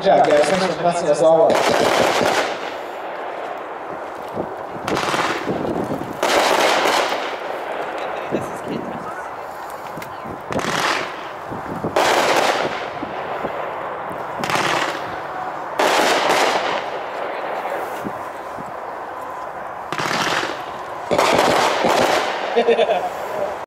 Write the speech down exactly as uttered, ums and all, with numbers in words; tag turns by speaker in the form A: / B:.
A: job, guys. Thanks for messing us all up.
B: Yeah.